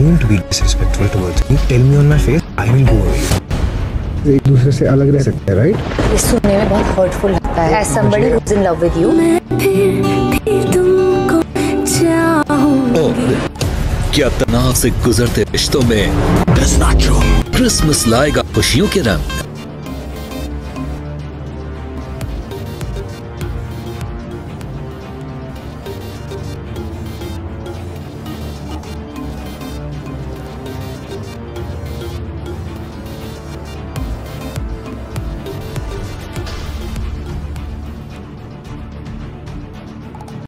Don't be disrespectful towards me. Tell me on my face. I will go away. एक दूसरे से अलग रह सकते हैं, right? ये सुनने में बहुत hurtful लगता है. As somebody who's in love with you. क्या तनाव से गुजरते रिश्तों में क्रिसमस लाएगा खुशियों के रंग.